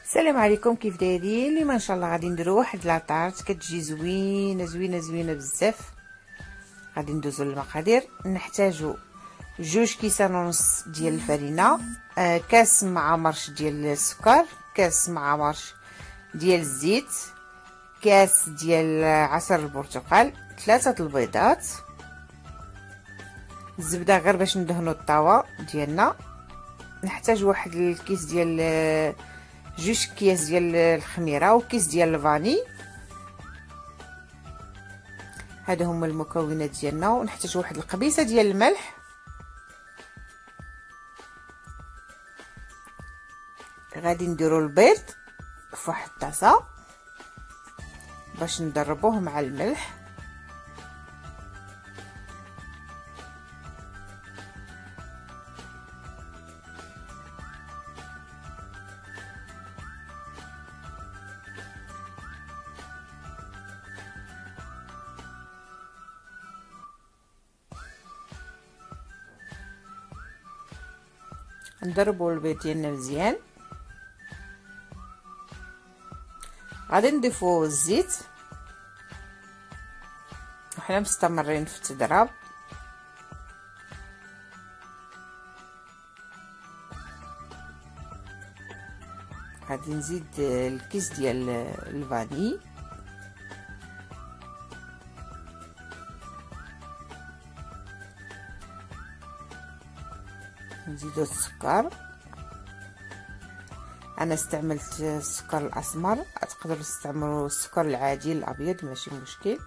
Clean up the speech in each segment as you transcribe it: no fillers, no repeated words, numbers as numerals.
السلام عليكم، كيف دايرين؟ اليوم ان شاء الله غادي نديرو واحد لاطارت كتجي زوينه زوينه زوينه بزاف. غادي ندوزو للمقادير. نحتاجو 2 كيسان ونص ديال الفرينه، كاس مع مرش ديال السكر، كاس مع مرش ديال الزيت، كاس ديال عصير البرتقال، 3 البيضات، الزبده غير باش ندهنو الطاوه ديالنا. نحتاج واحد الكيس ديال 2 كياس ديال الخميره وكيس ديال الفاني. هادو هما المكونات ديالنا. ونحتاج واحد القبيصه ديال الملح. غادي نديرو البيض في واحد الطاسه باش ندربوه مع الملح. نضربوا البيض ديالنا مزيان. غادي نضيفوا الزيت وحنا مستمرين في التضراب. غادي نزيد الكيس ديال الفاني، نزيدو السكر. انا استعملت السكر الاسمر، تقدروا تستعملوا السكر العادي الابيض ماشي مشكل.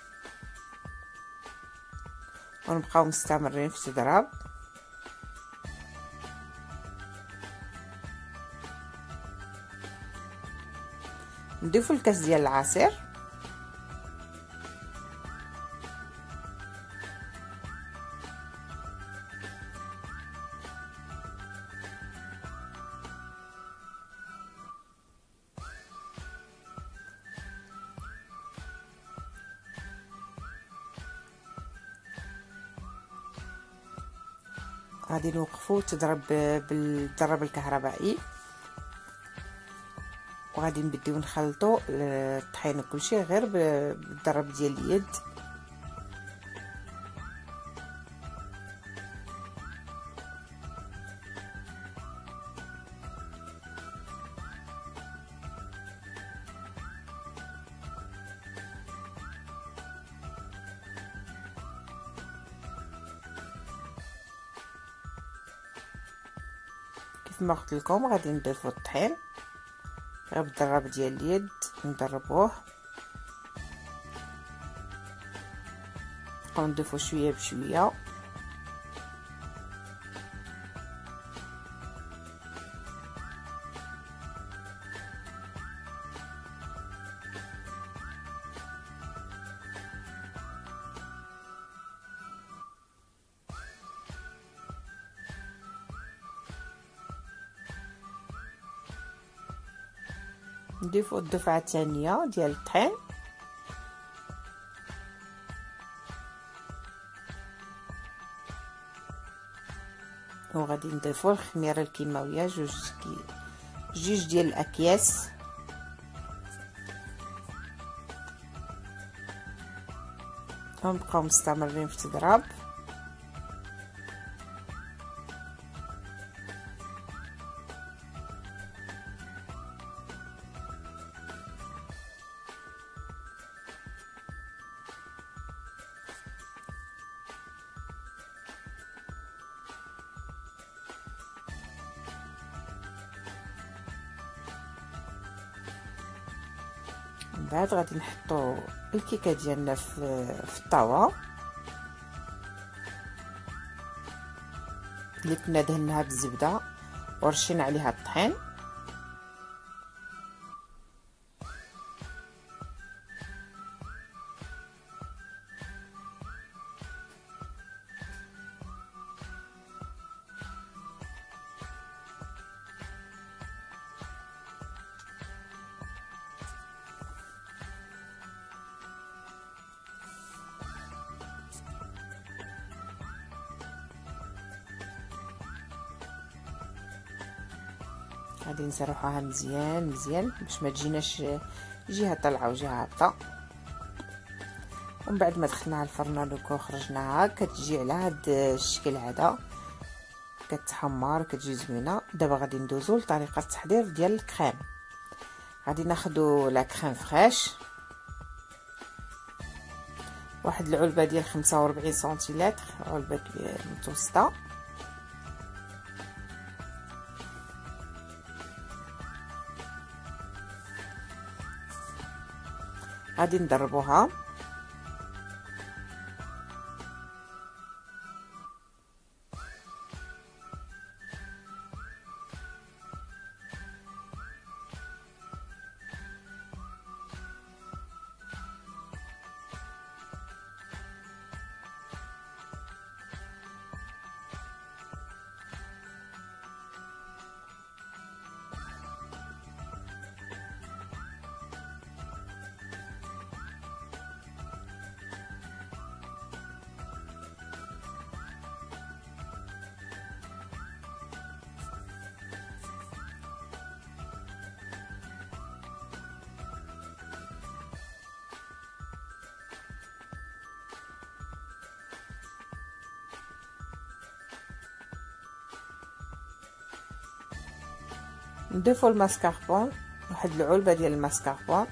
ونبقاو مستمرين في التضراب. نضيفوا الكاس ديال العصير، غادي نوقفوا تضرب بالضرب الكهربائي، وغادي نبداو نخلطوا الطحين وكلشي غير بالضرب ديال اليد. كما قلت لكم غادي نضيفوا الطحين غير بالضرب ديال اليد، نضربوه ونضيفوا شويه بشويه. نضيفوا الدفعه الثانيه ديال الطحين، وغادي نضيفوا الخميره الكيماويه جوج ديال الاكياس. ونبقاو مستمرين في التضراب. من بعد غادي نحطو الكيكه ديالنا في الطاوه اللي كنا دهناها بالزبده ورشينا عليها الطحين. غادي نسرحوها مزيان مزيان باش ما تجيناش جهه طالعه وجهه هابطه. ومن بعد ما دخلناها الفرن دوكا خرجناها كتجي على هاد الشكل هذا، كتحمر كتجي زوينه. دابا غادي ندوزو لطريقه التحضير ديال الكريم. غادي ناخدو لا كريم فريش، واحد العلبه ديال 45 سنتيلتر، علبه متوسطه. غادي نضربوها نضيفو الماسكاربون، واحد العلبه ديال الماسكاربون،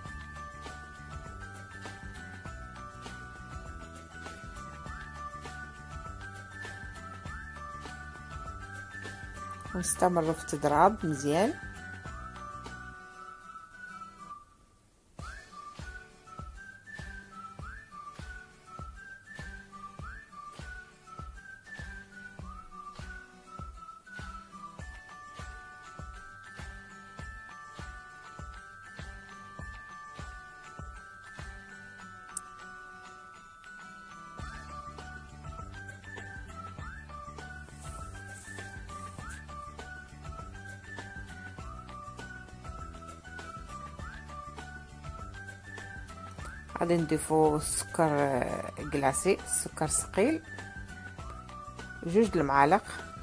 ونستمر في التضراب مزيان. غادي نضيفو السكر كلاصي، السكر ثقيل، 2 المعالق.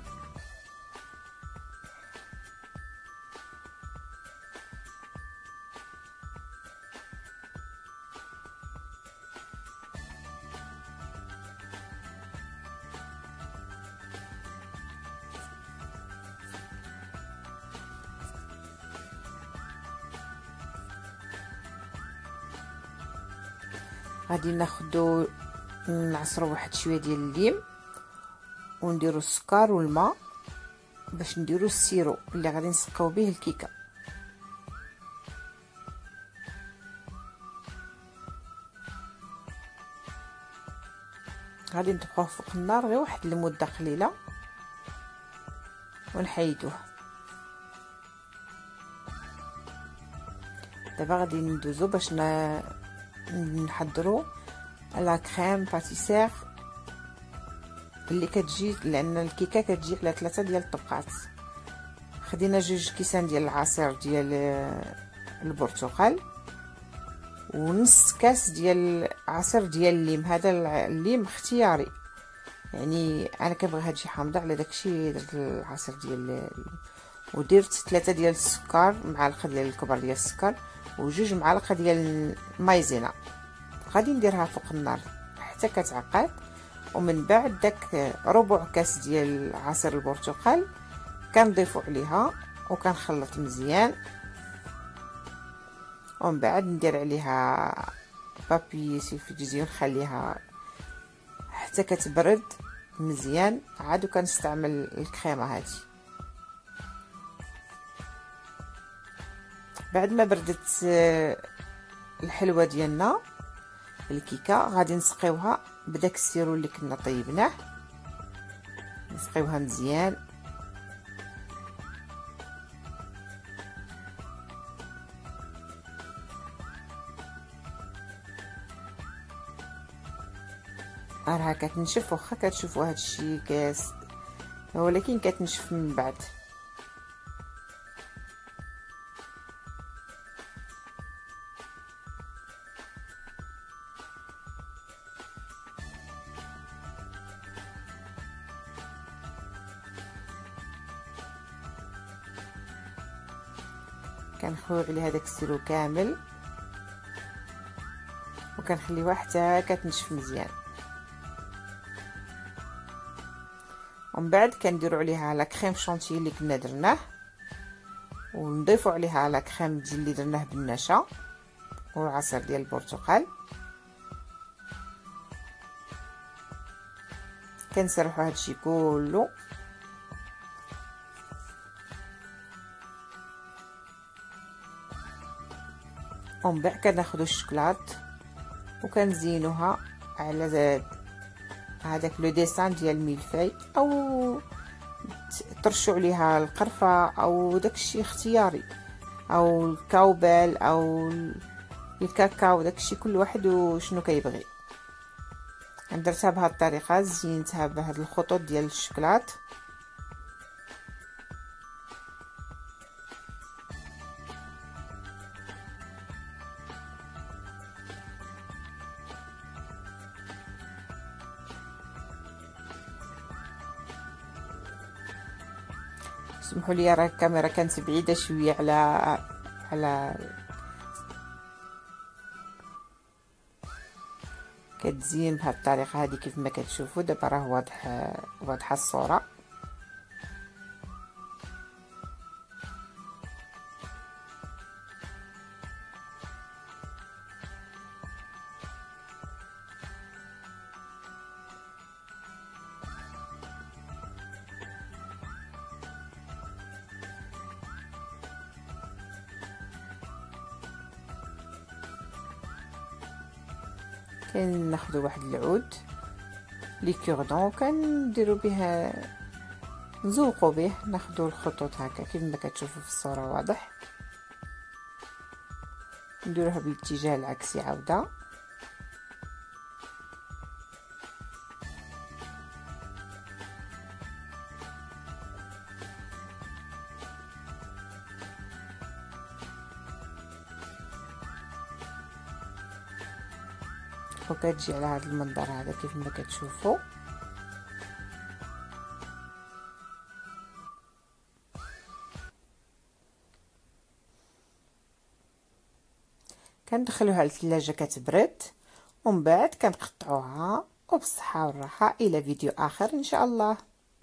غادي ناخدو نعصرو واحد شويه ديال الليم، ونديرو السكر والماء باش نديرو السيرو اللي غادي نسقيو به الكيكه. غادي نطبخوه فوق النار غير واحد المده قليله ونحيدوه. دابا غادي ندوزو باش نحضروا لا كريم باتيسير اللي كتجي، لان الكيكه كتجي على 3 ديال الطبقات. خدينا 2 كيسان ديال العصير ديال البرتقال، ونص كاس ديال عصير ديال الليم. هذا الليم اختياري، يعني انا كنبغي هادشي حامضه، على داكشي درت العصير ديال ودرت 3 ديال السكر، معلقه ديال الكبر ديال السكر، و2 معالق ديال المايزينا. غادي نديرها فوق النار حتى كتعقد، ومن بعد داك ربع كاس ديال عصير البرتقال كنضيفو عليها وكنخلط مزيان. ومن بعد ندير عليها بابي سلفيديزيون، نخليها حتى كتبرد مزيان، عاد كنستعمل الكريمه هذه. بعد ما بردت الحلوه ديالنا الكيكه، غادي نسقيوها بداك السيرو اللي كنا طيبناه، نسقيوها مزيان. راها كتنشف، واخا كتشوفوا هادشي كاس، ولكن كتنشف من بعد. كنخوي عليها داك السيرو كامل وكنخليوها حتى كتنشف مزيان. ومن بعد كنديروا عليها لا كريم شونتي اللي كنا درناه، ونضيفوا عليها لا كريم ديال اللي درناه بالنشا والعصير ديال البرتقال. كنسرحوا هادشي كله ومن بعد كناخذوا الشوكولات وكنزينوها على هذاك لو ديسان ديال الملفاي، او ترشوا عليها القرفه او داكشي اختياري، او الكاوبل او الكاكاو، داكشي كل واحد وشنو كيبغي. درتها بهذه الطريقه، زينتها بهاد الخطوط ديال الشوكولات. سمحوا لي راه الكاميرا كانت بعيده شويه على كتزين بهذه الطريقه هذه كيف ما كتشوفوا. دابا راه واضحه الصوره. كناخذوا واحد العود لي كوردون وكنديروا به نزوقوا به، ناخذوا الخطوط هكا كيف ما كتشوفوا في الصوره واضح. نديروها بالاتجاه العكسي عاوده. وكتجي على هذا المنظر هذا كيف ما كتشوفوا. كندخلوها للثلاجه كتبرد ومن بعد كنقطعوها. وبالصحه والراحه الى فيديو اخر ان شاء الله.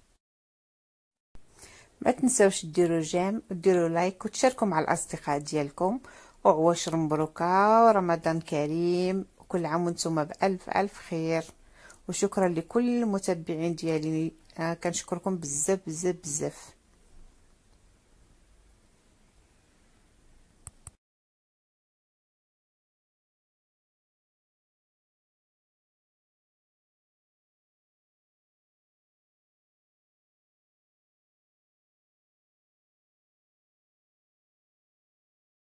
ما تنساوش ديروا جيم وديروا لايك وتشاركوا مع الاصدقاء ديالكم. وعواشر مبروكه ورمضان كريم، وكل عام وانتم بألف ألف خير. وشكرا لكل المتابعين ديالي، كنشكركم بزاف بزاف بزاف.